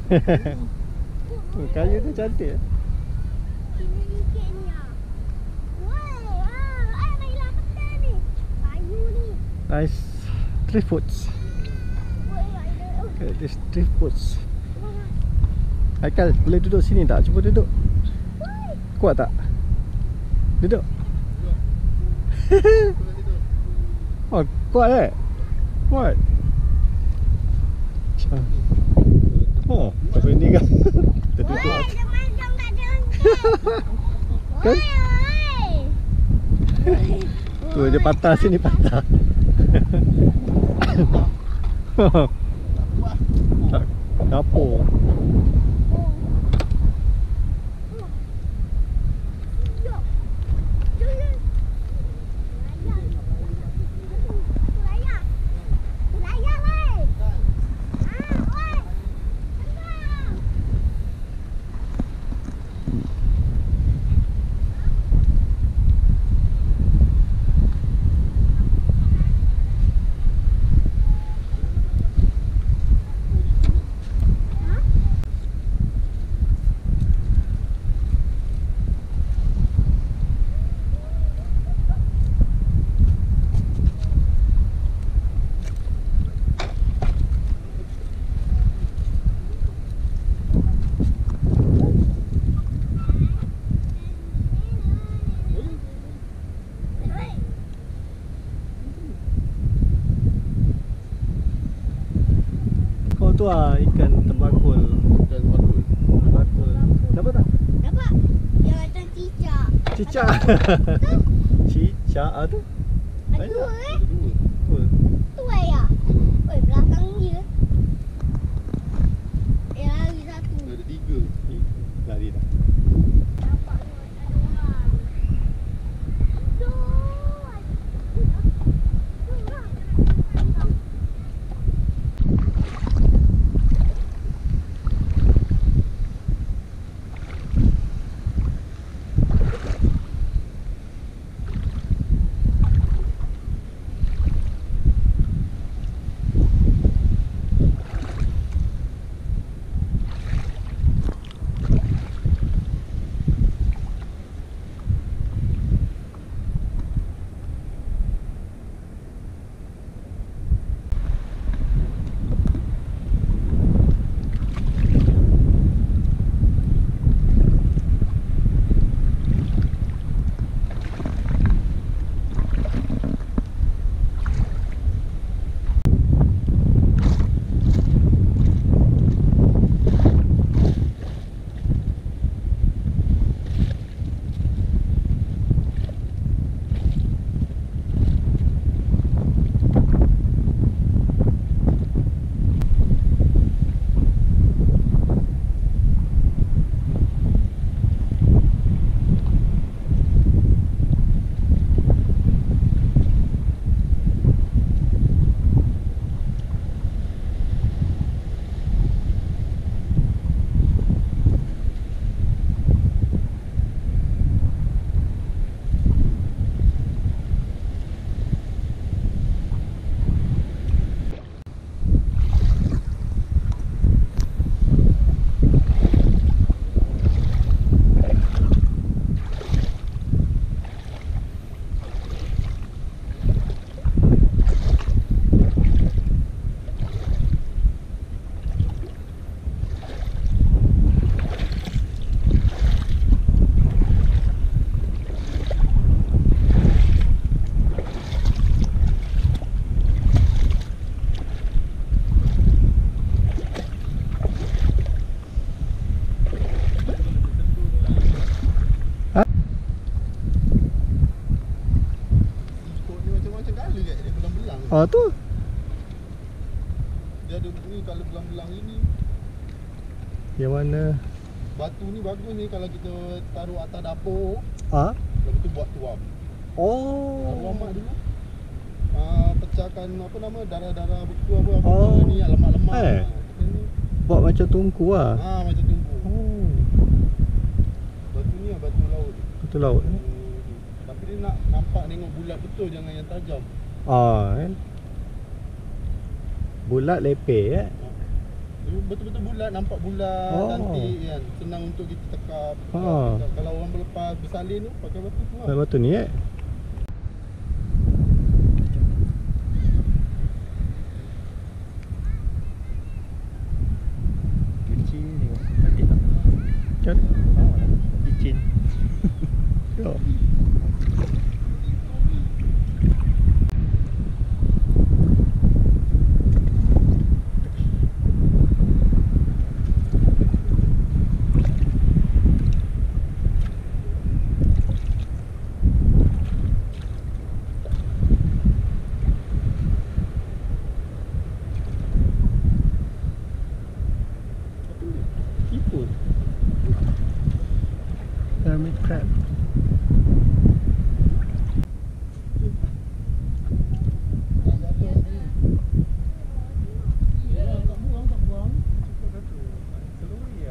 Kayu tu cantik. Ini sikit ni ah. Woi, ayah nak hilang petai ni. Kayu ni. Nice drift boats. Woi, ayah. This drift boats. Haikal, boleh duduk sini tak? Cuba duduk. Kuat tak? Duduk. Oh, kuat eh? Kuat. Oh, tapi ni kan terduduk. Dia macam tak ada Kan? Tu dia patah sini patah. Dapur. Tu lah ikan tembakul. Ikan tembakul. Tembakul. Dapat tak? Dapat. Dia macam cicak. Cicak. Cicak tu? Ada dua eh. Dua. Tu ayah. Oi, belakang dia. Lari satu. Ada tiga. Lari dah. Nampak ni ada orang. Aduh. Ah tu. Dia ada ni kalau belang-belang ini. Yang mana? Batu ni bagus ni kalau kita taruh atas dapur. Ah? Lepas tu buat tuam. Oh. Taruh mak dulu. Pecahkan apa nama darah-darah beku apa Oh. ni lemak-lemak. Ni buat macam tungku lah. macam tungku. Oh. Batu ni batu laut. Batu laut. Tapi dia nak nampak tengok bulat betul, jangan yang tajam. Ah kan. Bulat lepeh eh. Betul-betul bulat, nampak bulat, Oh. cantik kan. Senang untuk kita tekap. Ah. Kalau orang berlepas bersalin tu pakai batu tu lah. Batu ni Kecil tengok. Cantik tak? kan? Oh, licin. Ya. Iput. Hermit crab. Tak buang. Cukup satu. Seluruh ya.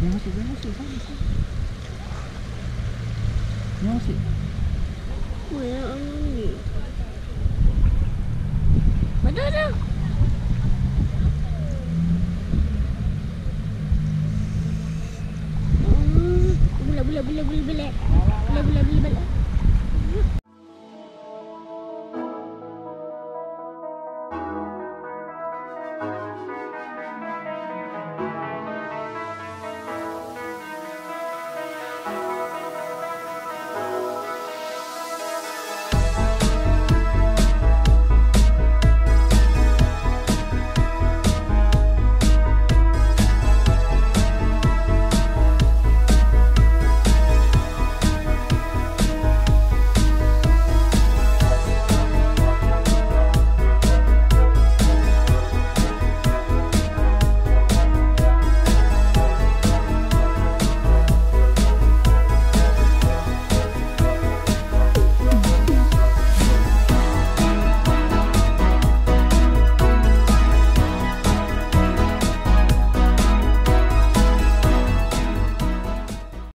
Jangan masuk, jangan masuk. Sana. Jangan masuk. Mana orang ni? Betul. Bula.